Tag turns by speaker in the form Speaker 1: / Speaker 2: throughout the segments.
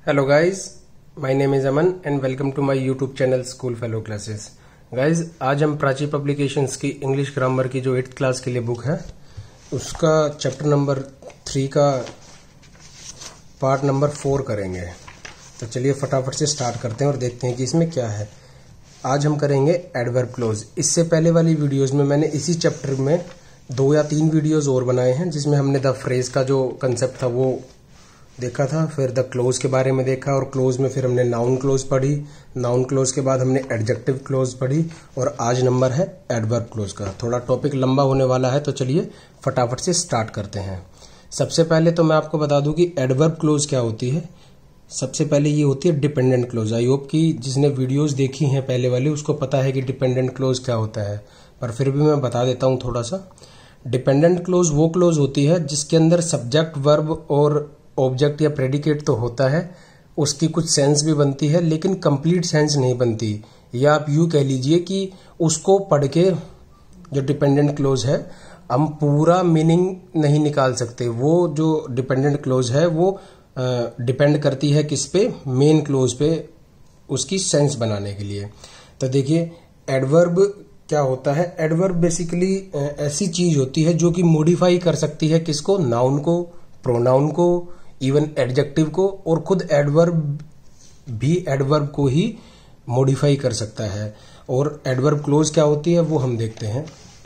Speaker 1: Hello guys, my name is Aman and welcome to my YouTube channel School Fellow Classes. Guys, आज हम Prachi publications की English grammar की जो 8th class के लिए बुक है उसका चैप्टर नंबर 3 का पार्ट नंबर 4 करेंगे। तो चलिए फटाफट से स्टार्ट करते हैं और देखते हैं कि इसमें क्या है। आज हम करेंगे एडवर्ब क्लोज। इससे पहले वाली वीडियोस में मैंने इसी चैप्टर में 2 या 3 वीडियोस और बनाए हैं जिसमें हमने द फ्रेज का जो कंसेप्ट था वो देखा था, फिर द क्लोज के बारे में देखा और क्लोज में फिर हमने नाउन क्लोज पढ़ी, नाउन क्लोज के बाद हमने एडजेक्टिव क्लोज पढ़ी और आज नंबर है एडवर्ब क्लोज का। थोड़ा टॉपिक लंबा होने वाला है तो चलिए फटाफट से स्टार्ट करते हैं। सबसे पहले तो मैं आपको बता दूं कि एडवर्ब क्लोज क्या होती है। सबसे पहले ये होती है डिपेंडेंट क्लोज। आई होप कि जिसने वीडियोज देखी हैं पहले वाली उसको पता है कि डिपेंडेंट क्लोज क्या होता है, पर फिर भी मैं बता देता हूं थोड़ा सा। डिपेंडेंट क्लोज वो क्लोज होती है जिसके अंदर सब्जेक्ट वर्ब और ऑब्जेक्ट या प्रेडिकेट तो होता है, उसकी कुछ सेंस भी बनती है लेकिन कंप्लीट सेंस नहीं बनती, या आप यूं कह लीजिए कि उसको पढ़ के जो डिपेंडेंट क्लोज है हम पूरा मीनिंग नहीं निकाल सकते। वो जो डिपेंडेंट क्लोज है वो डिपेंड करती है किस पे, मेन क्लोज पे, उसकी सेंस बनाने के लिए। तो देखिए एडवर्ब क्या होता है। एडवर्ब बेसिकली ऐसी चीज होती है जो कि मॉडिफाई कर सकती है किसको, नाउन को, प्रोनाउन को, इवन एडजेक्टिव को, और खुद एडवर्ब भी एडवर्ब को ही मॉडिफाई कर सकता है। और एडवर्ब क्लोज क्या होती है वो हम देखते हैं।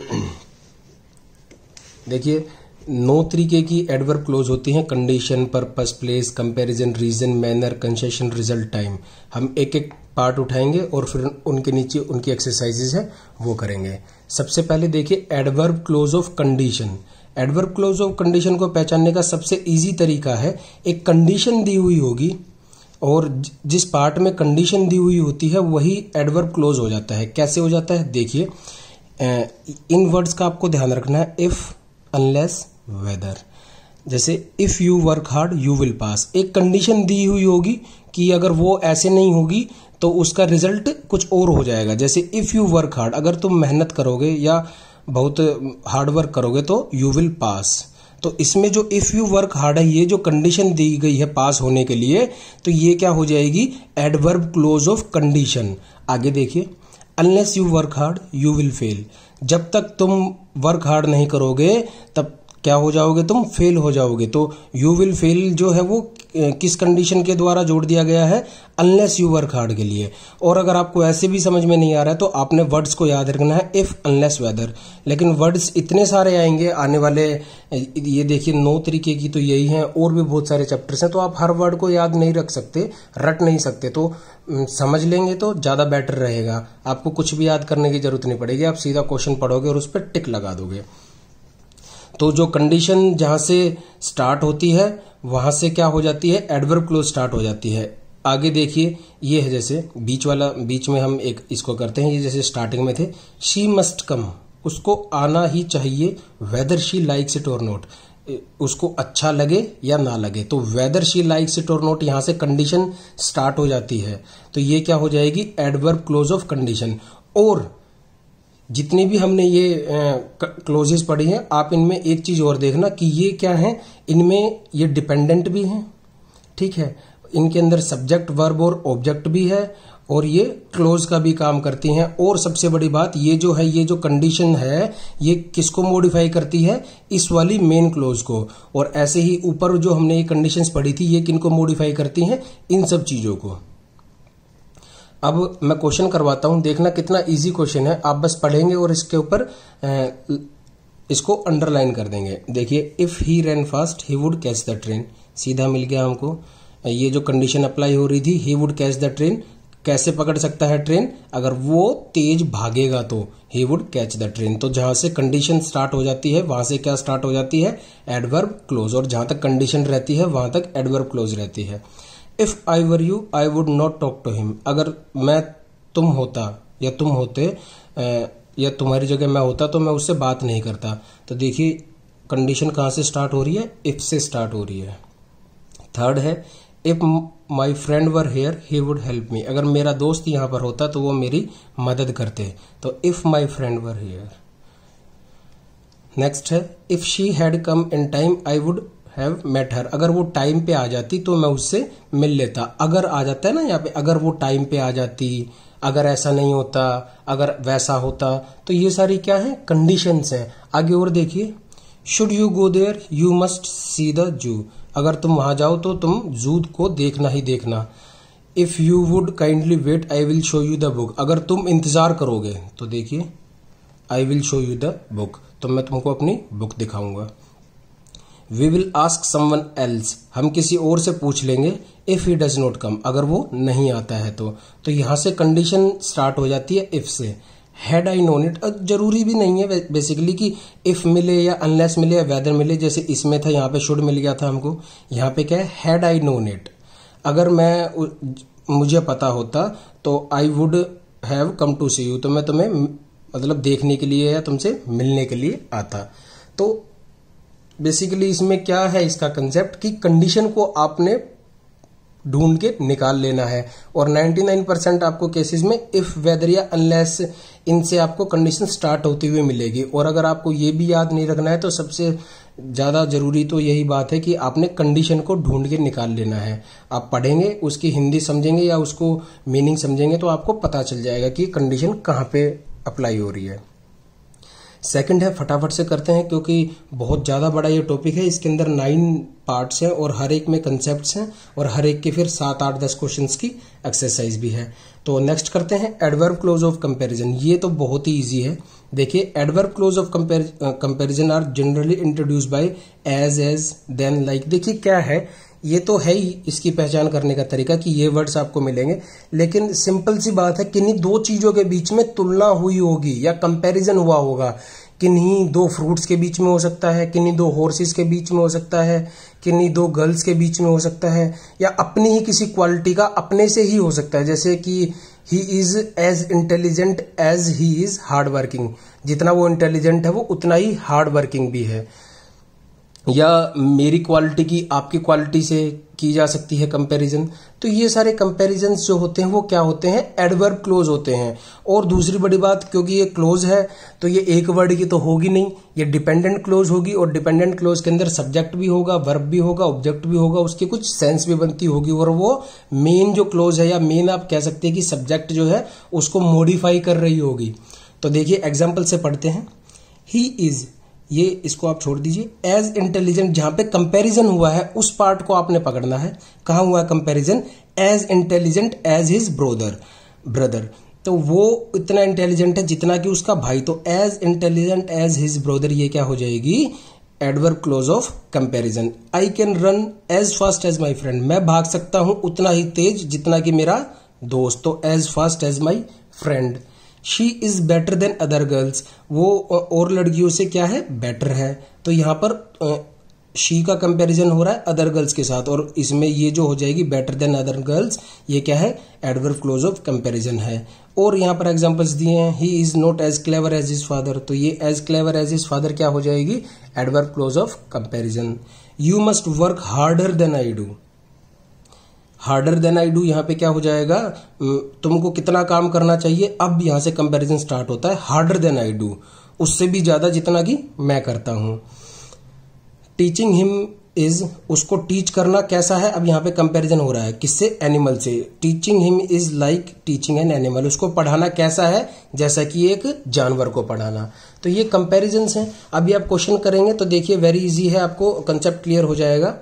Speaker 1: देखिए 9 तरीके की एडवर्ब क्लोज होती हैं। Condition, purpose, place, comparison, reason, manner, concession, result, time. हम एक एक पार्ट उठाएंगे और फिर उनके नीचे उनकी एक्सरसाइजेज है वो करेंगे। सबसे पहले देखिए adverb clause of condition. Adverb clause of condition को पहचानने का सबसे इजी तरीका है, एक कंडीशन दी हुई होगी और जिस पार्ट में कंडीशन दी हुई होती है वही एडवर्ब क्लोज हो जाता है। कैसे हो जाता है देखिए, इन वर्ड्स का आपको ध्यान रखना है। If, unless, whether. जैसे if you work hard you will pass, एक कंडीशन दी हुई होगी कि अगर वो ऐसे नहीं होगी तो उसका रिजल्ट कुछ और हो जाएगा। जैसे इफ यू वर्क हार्ड, अगर तुम मेहनत करोगे या बहुत हार्ड वर्क करोगे तो यू विल पास। तो इसमें जो इफ यू वर्क हार्ड है, ये जो कंडीशन दी गई है पास होने के लिए, तो ये क्या हो जाएगी, एडवर्ब क्लोज ऑफ कंडीशन। आगे देखिए, unless you work hard you will fail. जब तक तुम वर्क हार्ड नहीं करोगे तब क्या हो जाओगे, तुम फेल हो जाओगे। तो यू विल फेल जो है वो किस कंडीशन के द्वारा जोड़ दिया गया है, अनलेस यू वर्क हार्ड के लिए। और अगर आपको ऐसे भी समझ में नहीं आ रहा है तो आपने वर्ड्स को याद रखना है, इफ, अनलेस, वेदर। लेकिन वर्ड्स इतने सारे आएंगे आने वाले, ये देखिए 9 तरीके की तो यही हैं, और भी बहुत सारे चैप्टर्स हैं, तो आप हर वर्ड को याद नहीं रख सकते, रट नहीं सकते। तो समझ लेंगे तो ज्यादा बेटर रहेगा। आपको कुछ भी याद करने की जरूरत नहीं पड़ेगी, आप सीधा क्वेश्चन पढ़ोगे और उस पर टिक लगा दोगे। तो जो कंडीशन जहां से स्टार्ट होती है वहां से क्या हो जाती है, एडवर्ब क्लोज स्टार्ट हो जाती है। आगे देखिए, ये है जैसे बीच वाला, बीच में हम एक इसको करते हैं, ये जैसे स्टार्टिंग में थे, शी मस्ट कम, उसको आना ही चाहिए, वेदर शी लाइक्स इट और नॉट, उसको अच्छा लगे या ना लगे। तो वेदर शी लाइक्स इट और नॉट, यहां से कंडीशन स्टार्ट हो जाती है, तो ये क्या हो जाएगी, एडवर्ब क्लोज ऑफ कंडीशन। और जितनी भी हमने ये क्लोजेस पढ़ी हैं, आप इनमें एक चीज और देखना कि ये क्या है, इनमें ये डिपेंडेंट भी हैं, ठीक है, इनके अंदर सब्जेक्ट, वर्ब और ऑब्जेक्ट भी है, और ये क्लोज का भी काम करती हैं। और सबसे बड़ी बात ये जो है, ये जो कंडीशन है ये किसको मॉडिफाई करती है, इस वाली मेन क्लोज को। और ऐसे ही ऊपर जो हमने ये कंडीशंस पढ़ी थी ये किनको मॉडिफाई करती हैं, इन सब चीजों को। अब मैं क्वेश्चन करवाता हूं, देखना कितना इजी क्वेश्चन है। आप बस पढ़ेंगे और इसके ऊपर इसको अंडरलाइन कर देंगे। देखिए, if he run fast he would catch the train, सीधा मिल गया हमको। ये जो कंडीशन अप्लाई हो रही थी, he would catch the train, कैसे पकड़ सकता है ट्रेन, अगर वो तेज भागेगा तो he would catch the train. तो जहां से कंडीशन स्टार्ट हो जाती है वहां से क्या स्टार्ट हो जाती है, एडवर्ब क्लोज। और जहां तक कंडीशन रहती है वहां तक एडवर्ब क्लोज रहती है। If I were you I would not talk to him, अगर मैं तुम होता या तुम होते या तुम्हारी जगह मैं होता तो मैं उससे बात नहीं करता। तो देखिए कंडीशन कहां से स्टार्ट हो रही है, इफ से स्टार्ट हो रही है। थर्ड है, if my friend were here he would help me, अगर मेरा दोस्त यहां पर होता तो वो मेरी मदद करते। तो if my friend were here. Next है, if she had come in time I would have met her. अगर वो टाइम पे आ जाती तो मैं उससे मिल लेता। अगर आ जाता है ना यहाँ पे, अगर वो टाइम पे आ जाती, अगर ऐसा नहीं होता, अगर वैसा होता, तो ये सारी क्या है, कंडीशंस हैं। आगे और देखिए, should you go there you must see the zoo. अगर तुम वहां जाओ तो तुम जू को देखना ही देखना। If you would kindly wait I will show you the book. अगर तुम इंतजार करोगे तो देखिए, I will show you the book, तो मैं तुमको अपनी बुक दिखाऊंगा। We will ask someone else. हम किसी और से पूछ लेंगे। If he does not come. अगर वो नहीं आता है तो यहां से कंडीशन स्टार्ट हो जाती है इफ से। हैड आई नोन इट, जरूरी भी नहीं है बेसिकली कि इफ मिले या अनलेस मिले या वेदर मिले, जैसे इसमें था, यहाँ पे शुड मिल गया था हमको। यहाँ पे क्या है, हैड आई नोन इट। अगर मुझे पता होता तो I would have come to see you, तो मैं तुम्हें मतलब देखने के लिए या तुमसे मिलने के लिए आता। तो बेसिकली इसमें क्या है इसका कंसेप्ट कि कंडीशन को आपने ढूंढ के निकाल लेना है। और 99% आपको केसेस में इफ, वेदर या अनलेस, इनसे आपको कंडीशन स्टार्ट होती हुई मिलेगी। और अगर आपको ये भी याद नहीं रखना है तो सबसे ज्यादा जरूरी तो यही बात है कि आपने कंडीशन को ढूंढ के निकाल लेना है। आप पढ़ेंगे, उसकी हिंदी समझेंगे या उसको मीनिंग समझेंगे तो आपको पता चल जाएगा कि कंडीशन कहाँ पे अप्लाई हो रही है। सेकंड है, फटाफट से करते हैं क्योंकि बहुत ज्यादा बड़ा ये टॉपिक है। इसके अंदर 9 पार्ट्स हैं और हर एक में कंसेप्ट्स हैं और हर एक के फिर 7, 8, 10 क्वेश्चंस की एक्सरसाइज भी है। तो नेक्स्ट करते हैं एडवर्ब क्लोज ऑफ कंपैरिजन। ये तो बहुत ही इजी है। देखिए, adverb clause of comparison are generally introduce by as, than, like. देखिए क्या है, ये तो है ही इसकी पहचान करने का तरीका कि ये वर्ड्स आपको मिलेंगे, लेकिन सिंपल सी बात है, किन्हीं दो चीजों के बीच में तुलना हुई होगी या कंपैरिजन हुआ होगा। किन्हीं 2 फ्रूट्स के बीच में हो सकता है, किन्हीं 2 हॉर्सेस के बीच में हो सकता है, किन्हीं 2 गर्ल्स के बीच में हो सकता है, या अपनी ही किसी क्वालिटी का अपने से ही हो सकता है। जैसे कि he is as intelligent as he is hard working. जितना वो इंटेलिजेंट है वो उतना ही हार्ड वर्किंग भी है। या मेरी क्वालिटी की आपकी क्वालिटी से की जा सकती है कंपैरिजन। तो ये सारे कंपैरिजन जो होते हैं वो क्या होते हैं, एडवर्ब क्लोज होते हैं। और दूसरी बड़ी बात, क्योंकि ये क्लोज है तो ये एक वर्ड की तो होगी नहीं, ये डिपेंडेंट क्लोज होगी। और डिपेंडेंट क्लोज के अंदर सब्जेक्ट भी होगा, वर्ब भी होगा, ऑब्जेक्ट भी होगा, उसकी कुछ सेंस भी बनती होगी। और वो मेन जो क्लोज है, या मेन आप कह सकते हैं कि सब्जेक्ट जो है उसको मॉडिफाई कर रही होगी। तो देखिए एग्जाम्पल से पढ़ते हैं। ही इज, ये इसको आप छोड़ दीजिए। एज इंटेलिजेंट, जहां पे कंपैरिजन हुआ है उस पार्ट को आपने पकड़ना है। कहां हुआ है comparison, as intelligent as his brother. तो वो इतना इंटेलिजेंट है जितना कि उसका भाई। तो as intelligent as his brother, ये क्या हो जाएगी, adverb clause of comparison. I can run as fast as my friend, मैं भाग सकता हूं उतना ही तेज जितना कि मेरा दोस्त। तो as fast as my friend. She is better than other girls, वो और लड़कियों से क्या है, बेटर है। तो यहां पर शी का कंपैरिजन हो रहा है अदर गर्ल्स के साथ, और इसमें ये जो हो जाएगी बेटर देन अदर गर्ल्स, ये क्या है, एडवर्ब क्लोज ऑफ कंपैरिजन है। और यहां पर एग्जांपल्स दिए हैं। He is not as clever as his father, तो ये as clever as his father क्या हो जाएगी, adverb clause of comparison. You must work harder than I do, harder than I do यहां पे क्या हो जाएगा, तुमको कितना काम करना चाहिए। अब यहां से कंपैरिजन स्टार्ट होता है, हार्डर देन आई डू, उससे भी ज्यादा जितना कि मैं करता हूं। टीचिंग हिम इज, उसको टीच करना कैसा है, अब यहां पे कंपैरिजन हो रहा है किससे, एनिमल से। Teaching him is like teaching an animal, उसको पढ़ाना कैसा है, जैसा कि एक जानवर को पढ़ाना। तो ये कंपैरिजन्स हैं। अभी आप क्वेश्चन करेंगे तो देखिए वेरी इजी है, आपको कंसेप्ट क्लियर हो जाएगा।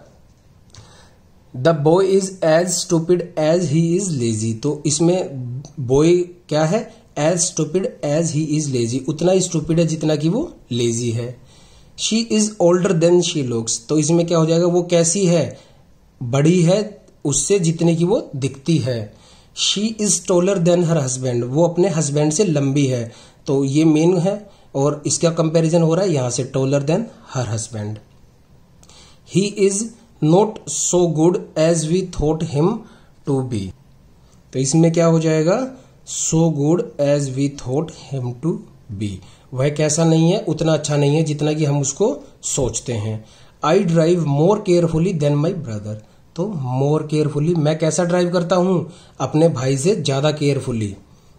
Speaker 1: The boy is as stupid as he is lazy, तो इसमें बॉय क्या है, as stupid as he is lazy, उतना ही स्टूपिड है जितना कि वो लेजी है। She is older than she looks, तो इसमें क्या हो जाएगा, वो कैसी है, बड़ी है उससे जितने की वो दिखती है। She is taller than her husband, वो अपने हस्बैंड से लंबी है। तो ये मेन है और इसका कंपैरिजन हो रहा है यहां से, taller than her husband. He is not so good as we thought him to be, तो इसमें क्या हो जाएगा, so good as we thought him to be, वह कैसा नहीं है, उतना अच्छा नहीं है जितना कि हम उसको सोचते हैं। I drive more carefully than my brother, तो मोर केयरफुली, मैं कैसा ड्राइव करता हूं, अपने भाई से ज्यादा carefully.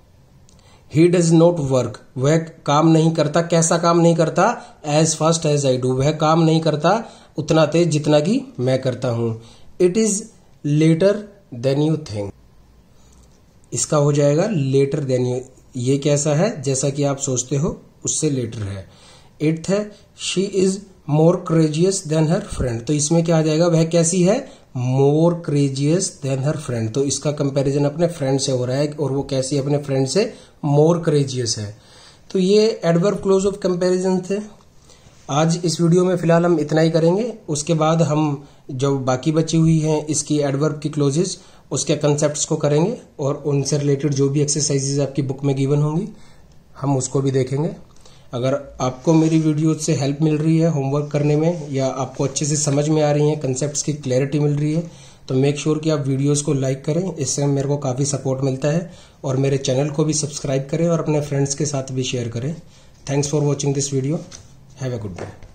Speaker 1: He does not work, वह काम नहीं करता, कैसा काम नहीं करता, as fast as I do, वह काम नहीं करता उतना तेज जितना कि मैं करता हूं। It is later than you think, इसका हो जाएगा लेटर देन यू। ये कैसा है? जैसा कि आप सोचते हो उससे लेटर है। 8th है she is more courageous than her friend, तो इसमें क्या आ जाएगा? वह कैसी है? मोर क्रेजियस देन हर फ्रेंड, तो इसका कंपैरिजन अपने फ्रेंड से हो रहा है और वो कैसी अपने फ्रेंड से? मोर क्रेजियस है। तो ये एडवर्ब क्लोज ऑफ कंपैरिजन थे। आज इस वीडियो में फिलहाल हम इतना ही करेंगे, उसके बाद हम जो बाकी बची हुई हैं इसकी एडवर्ब की क्लोजेस उसके कंसेप्ट्स को करेंगे और उनसे रिलेटेड जो भी एक्सरसाइजेज आपकी बुक में गिवन होंगी हम उसको भी देखेंगे। अगर आपको मेरी वीडियो से हेल्प मिल रही है होमवर्क करने में या आपको अच्छे से समझ में आ रही है, कंसेप्ट्स की क्लैरिटी मिल रही है, तो मेक श्योर कि आप वीडियोस को लाइक करें, इससे मेरे को काफ़ी सपोर्ट मिलता है। और मेरे चैनल को भी सब्सक्राइब करें और अपने फ्रेंड्स के साथ भी शेयर करें। Thanks for watching this video. Have a good day.